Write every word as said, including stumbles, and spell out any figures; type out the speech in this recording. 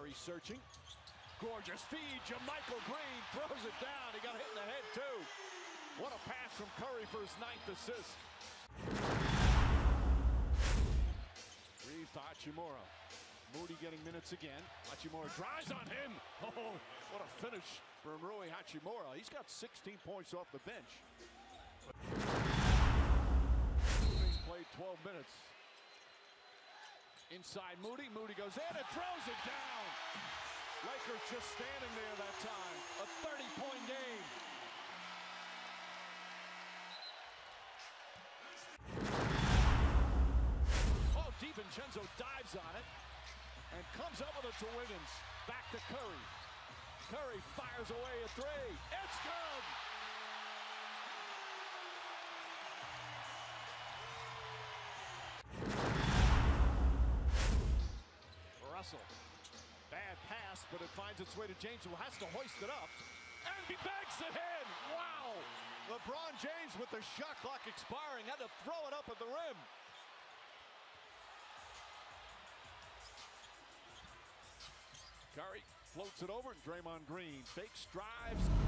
Curry searching. Gorgeous feed. JaMychal Green throws it down. He got hit in the head, too. What a pass from Curry for his ninth assist. Reeves to Hachimura. Moody getting minutes again. Hachimura drives on him. Oh, what a finish from Rui Hachimura. He's got sixteen points off the bench. He's played twelve minutes. Inside Moody. Moody goes in and throws it down. Lakers just standing there that time. A thirty-point game. Oh, DiVincenzo dives on it and comes up with it to Wiggins. Back to Curry. Curry fires away a three. It's good! Russell. Bad pass, but it finds its way to James, who has to hoist it up. And he banks it in! Wow! LeBron James with the shot clock expiring had to throw it up at the rim. Curry floats it over, and Draymond Green fakes, drives,